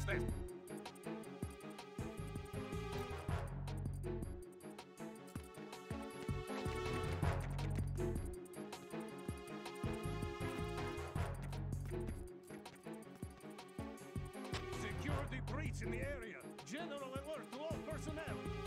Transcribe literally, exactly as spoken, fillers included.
Let's... Secure the breach in the area. General alert to all personnel.